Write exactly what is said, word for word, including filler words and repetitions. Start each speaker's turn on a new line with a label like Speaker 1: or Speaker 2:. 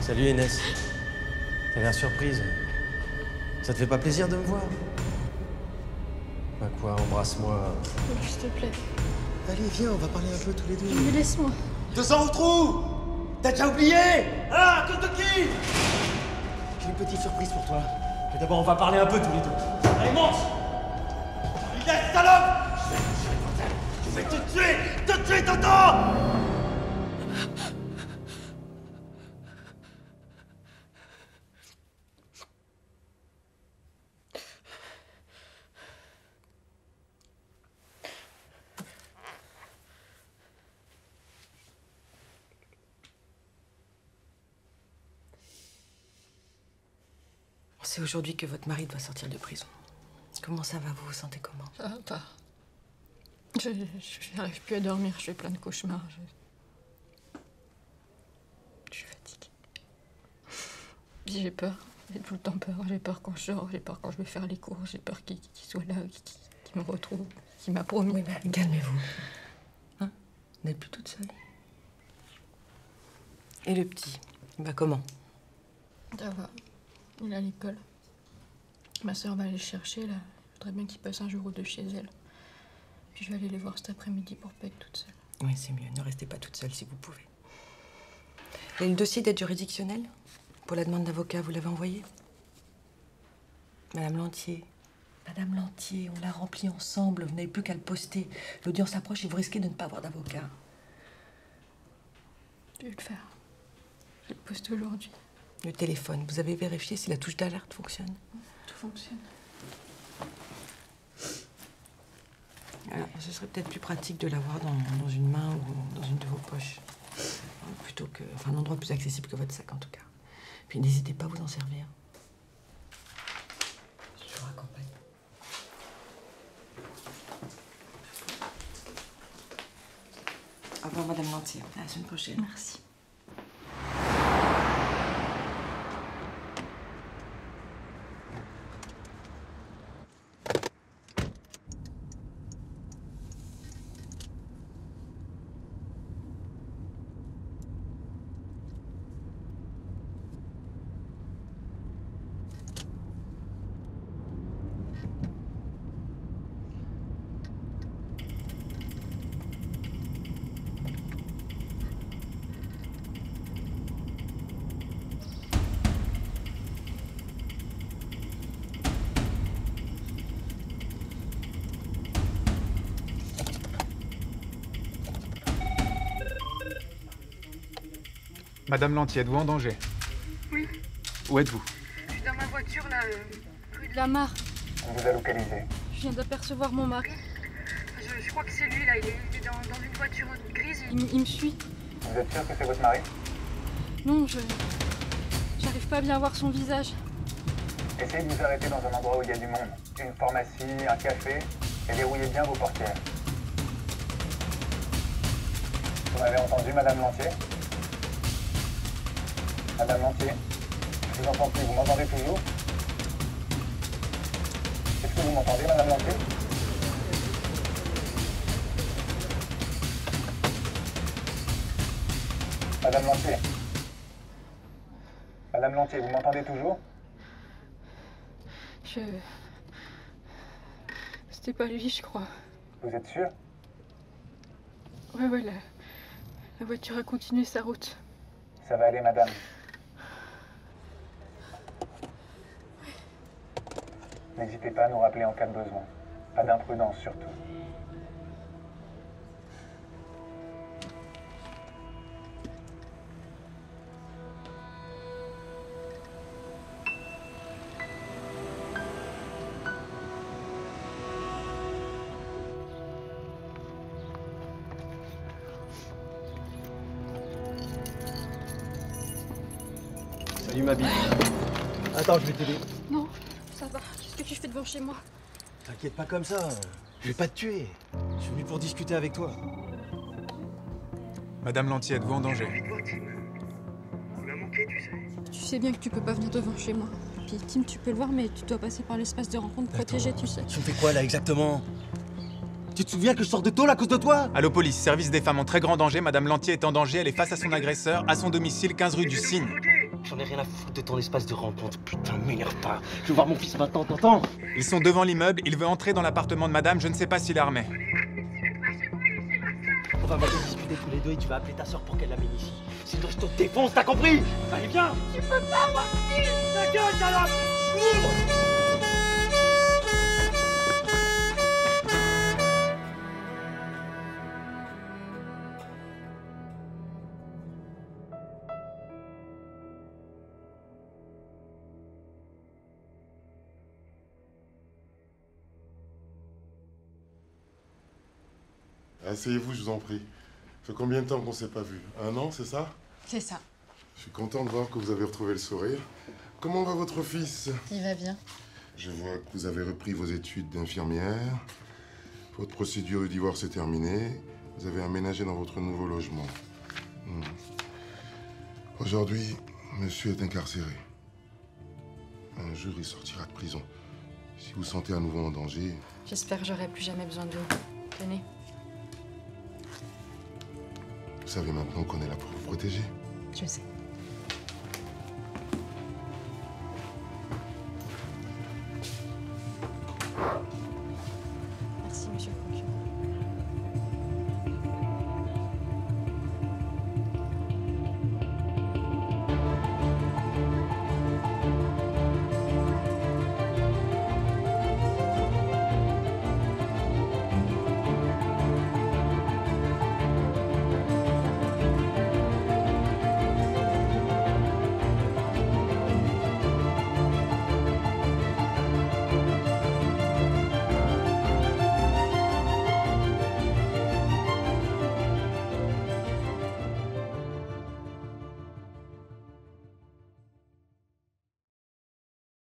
Speaker 1: Salut Inès. T'as l'air surprise. Ça te fait pas plaisir de me voir? Bah quoi, embrasse-moi.
Speaker 2: S'il te plaît.
Speaker 1: Allez, viens, on va parler un peu tous les deux.
Speaker 2: Mais laisse-moi.
Speaker 1: Te sens au trou? T'as déjà oublié? Ah, à cause de qui? J'ai une petite surprise pour toi. Mais d'abord, on va parler un peu tous les deux. Allez, monte! Inès, salope! Je vais te tuer! Te tuer, t'entends?
Speaker 3: C'est aujourd'hui que votre mari doit sortir de prison. Comment ça va? Vous vous sentez comment?
Speaker 2: Ça va pas. Je n'arrive plus à dormir, je fais plein de cauchemars. Je, je suis fatiguée. J'ai peur. J'ai tout le temps peur. J'ai peur quand je sors, j'ai peur quand je vais faire les courses, j'ai peur qu'il qu'il soit là, qu'il me retrouve, qu'il m'a promis.
Speaker 3: Oui, mais calmez-vous. Hein? Vous n'êtes plus toute seule. Et le petit, il va comment?
Speaker 2: Ça va. Il est à l'école. Ma sœur va aller le chercher, là. Je voudrais bien qu'il passe un jour ou deux chez elle. Puis je vais aller les voir cet après-midi pour pas être toute seule.
Speaker 3: Oui, c'est mieux. Ne restez pas toute seule si vous pouvez. Et le dossier d'aide juridictionnelle pour la demande d'avocat, vous l'avez envoyé? Madame Lantier. Madame Lantier, on l'a rempli ensemble. Vous n'avez plus qu'à le poster. L'audience approche et vous risquez de ne pas avoir d'avocat.
Speaker 2: Je vais le faire. Je le poste aujourd'hui.
Speaker 3: Le téléphone, vous avez vérifié si la touche d'alerte fonctionne?
Speaker 2: Tout fonctionne.
Speaker 3: Alors, ce serait peut-être plus pratique de l'avoir dans, dans une main ou dans une de vos poches. Plutôt que... Enfin, un endroit plus accessible que votre sac, en tout cas. Puis n'hésitez pas à vous en servir. Je vous raccompagne. Au revoir, Madame Lantier. À la semaine prochaine.
Speaker 2: Merci.
Speaker 4: Madame Lantier, êtes-vous en danger?
Speaker 5: Oui.
Speaker 4: Où êtes-vous?
Speaker 5: Je suis dans ma voiture, là, euh, rue de
Speaker 2: La Mare.
Speaker 4: On vous a localisé.
Speaker 2: Je viens d'apercevoir mon mari.
Speaker 5: Je, je crois que c'est lui, là. Il est, il est dans, dans une voiture grise.
Speaker 2: Il, m- il me suit.
Speaker 4: Vous êtes sûr que c'est votre mari?
Speaker 2: Non, je... J'arrive pas à bien voir son visage.
Speaker 4: Essayez de vous arrêter dans un endroit où il y a du monde. Une pharmacie, un café, et verrouillez bien vos portières. Vous m'avez entendu, Madame Lantier? Madame Lantier, je vous entends plus. Vous m'entendez toujours? Est-ce que vous m'entendez, Madame Lantier? Madame Lantier. Madame Lantier, vous m'entendez toujours?
Speaker 2: Je... C'était pas lui, je crois.
Speaker 4: Vous êtes sûr?
Speaker 2: Ouais, ouais, la... la voiture a continué sa route.
Speaker 4: Ça va aller, madame. N'hésitez pas à nous rappeler en cas de besoin. Pas d'imprudence, surtout.
Speaker 1: Salut ma bite. Attends, je vais t'aider.
Speaker 2: Non, ça va. Qu'est-ce que tu fais devant chez moi?
Speaker 1: T'inquiète pas comme ça. Je vais pas te tuer. Je suis venu pour discuter avec toi.
Speaker 4: Madame Lantier, êtes-vous en danger?
Speaker 5: On l'a manqué, tu sais.
Speaker 2: Tu sais bien que tu peux pas venir devant chez moi. Puis Tim, tu peux le voir, mais tu dois passer par l'espace de rencontre protégé, tu sais.
Speaker 1: Tu me fais quoi là exactement? Tu te souviens que je sors de tôle à cause de toi?
Speaker 4: Allô, police, service des femmes en très grand danger. Madame Lantier est en danger. Elle est face à son agresseur, à son domicile, quinze rue du Cygne.
Speaker 1: J'en ai rien à foutre de ton espace de rencontre. Putain, m'énerve pas. Je veux voir mon fils maintenant, t'entends?
Speaker 6: Ils sont devant l'immeuble, il veut entrer dans l'appartement de madame, je ne sais pas s'il est armé.
Speaker 1: On va maintenant discuter tous les deux et tu vas appeler ta soeur pour qu'elle l'amène ici. Sinon je te défonce, t'as compris? Allez, viens!
Speaker 5: Tu peux pas avoir fils.
Speaker 1: Ta gueule, salope! Ouvre!
Speaker 7: Asseyez-vous, je vous en prie. Ça fait combien de temps qu'on s'est pas vu? Un an, c'est ça?
Speaker 2: C'est ça.
Speaker 7: Je suis content de voir que vous avez retrouvé le sourire. Comment va votre fils?
Speaker 2: Il va bien.
Speaker 7: Je vois que vous avez repris vos études d'infirmière. Votre procédure de divorce est terminée. Vous avez aménagé dans votre nouveau logement. Hmm. Aujourd'hui, monsieur est incarcéré. Un jour, il sortira de prison. Si vous sentez à nouveau en danger...
Speaker 2: J'espère que j'aurai plus jamais besoin de vous. Tenez.
Speaker 7: Vous savez maintenant qu'on est là pour vous protéger.
Speaker 2: Je sais.